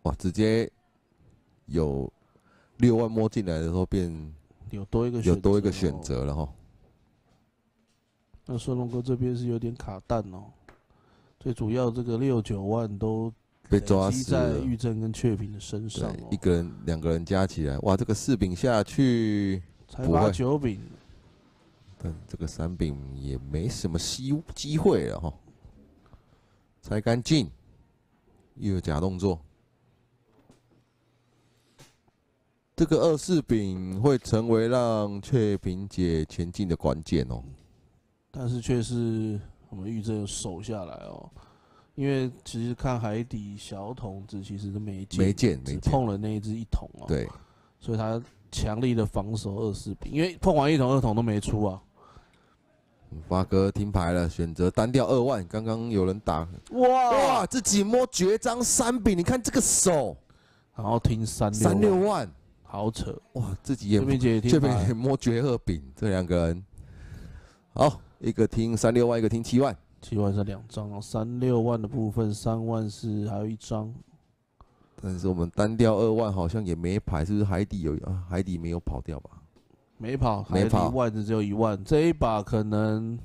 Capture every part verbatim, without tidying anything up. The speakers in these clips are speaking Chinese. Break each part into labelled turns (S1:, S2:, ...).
S1: 哇，直接有六万摸进来的时候变
S2: 有多一个
S1: 有多一个选择了哈。
S2: 那顺龙哥这边是有点卡蛋哦，最主要这个六九万都
S1: 被抓死了，
S2: 在玉正跟雀屏的身上、哦。
S1: 一个人、两个人加起来，哇，这个四饼下去
S2: 才八九饼，
S1: 但这个三饼也没什么机机会了哈。拆干净，又有假动作。这个二四饼会成为让雀屏姐前进的关键哦。
S2: 但是却是我们玉正守下来哦，因为其实看海底小筒子其实都没见，
S1: 没见，没
S2: 只碰了那一只一筒哦。
S1: 对，
S2: 所以他强力的防守二四饼，因为碰完一筒二筒都没出啊。
S1: 发哥听牌了，选择单调二万。刚刚有人打，
S2: 哇
S1: 哇，自己摸绝张三饼，你看这个手，
S2: 然后听三六
S1: 三六万，
S2: 好扯
S1: 哇，自己也
S2: 这边也听
S1: 这边也摸绝二饼，这两个人，好，一个听三六万，一个听七万，
S2: 七万是两张哦，三六万的部分三万是还有一张，
S1: 但是我们单调二万好像也没牌，是不是海底有啊？海底没有跑掉吧？
S2: 没跑，
S1: 没跑，
S2: 万子只有一万，这一把可能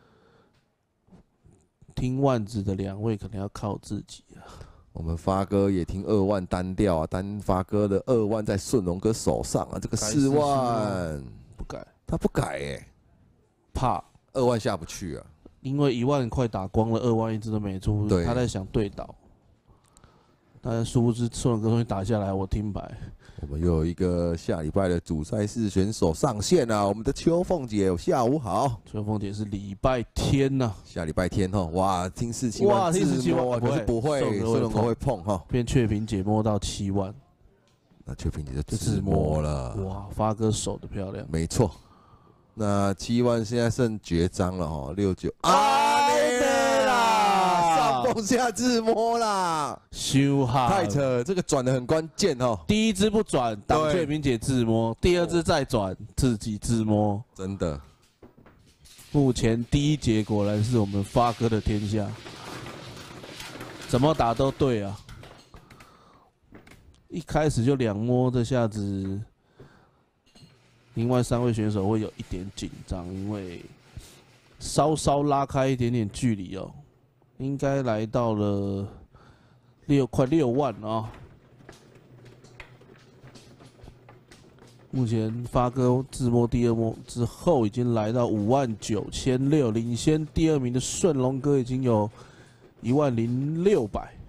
S2: 听万子的两位可能要靠自己啊。
S1: 我们发哥也听二万单调啊，单发哥的二万在顺龙哥手上啊，这个四万
S2: 不改，
S1: 他不改哎、欸，
S2: 怕
S1: 二万下不去啊，
S2: 因为一万快打光了，二万一直都没出，他在想对倒，但是殊不知顺龙哥东西打下来，我听牌。
S1: 我们又有一个下礼拜的主赛事选手上线啊！我们的秋凤姐，下午好。
S2: 秋凤姐是礼拜天呐、啊，
S1: 下礼拜天哈，哇，听四七万自摸，可是不会，顺龙哥会碰哈。
S2: 变雀屏姐摸到七万，
S1: 那雀屏姐就自摸了。
S2: 哇，发哥手的漂亮，
S1: 没错。那七万现在剩绝张了哈，六九啊，对啦，上蹦下自摸啦，
S2: 修哈
S1: 太扯，这个转的很关键哦。
S2: 第一支不转，挡雀屏姐自摸；第二支再转，自己自摸。
S1: 真的，
S2: 目前第一节果然是我们发哥的天下，怎么打都对啊！一开始就两摸，这下子。另外三位选手会有一点紧张，因为稍稍拉开一点点距离哦，应该来到了六快六万啊、哦。目前发哥自摸第二摸之后，已经来到五万九千六，领先第二名的顺龙哥已经有一万零六百。